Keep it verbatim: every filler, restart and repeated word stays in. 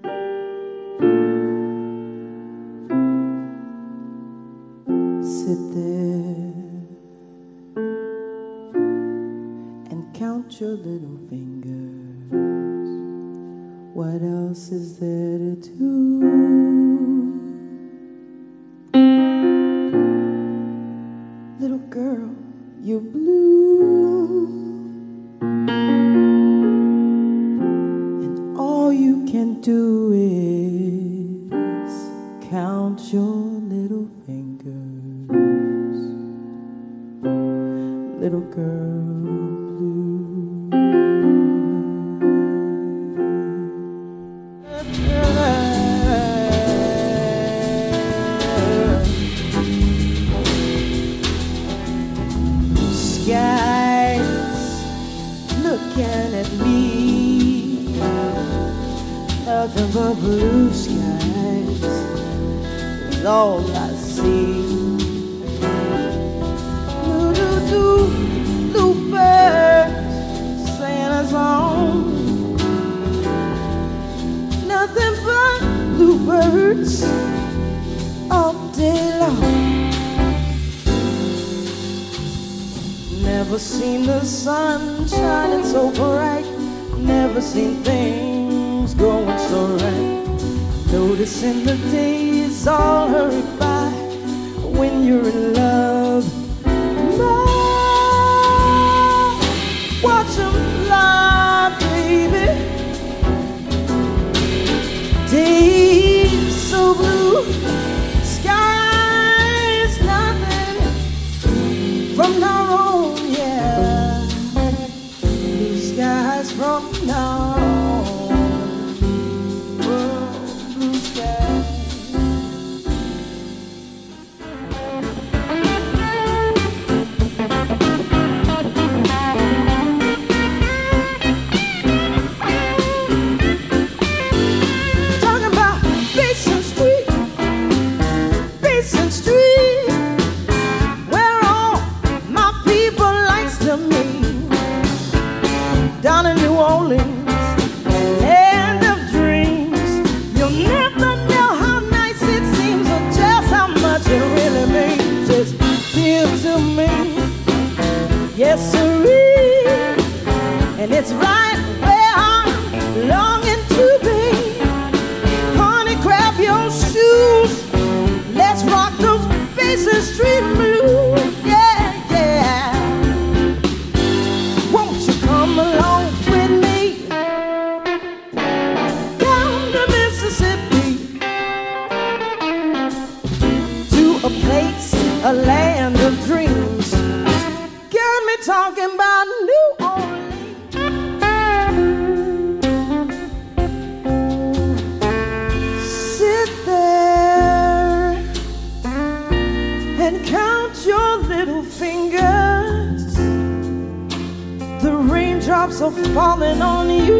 Sit there and count your little fingers. What else is there to do? Little girl, you're blue, and all you can do is count your little fingers. Little girl blue. Skies looking at me, nothing but blue skies is all I see. Do do do, blue birds singing a song, nothing but bluebirds all day long. Never seen the sun shining so bright, never seen things going so right. Noticing the days all hurry by when you're in love. Love, watch them fly, baby. Days so blue, skies nothing from now on. From now on, world blue skies. Talking about Basin Street, Basin Street, where all my people likes to meet. Down in New Orleans, land of dreams. You'll never know how nice it seems, or just how much it really means. Just feel to me, yes sirree, and it's right where I'm longing to be. Honey, grab your shoes, let's rock those Basin Street Blues. Yeah, yeah. Won't you come along with me down the Mississippi to a place, a land of dreams? Got me talking about New Orleans. Sit there and count your little fingers. The raindrops are falling on you.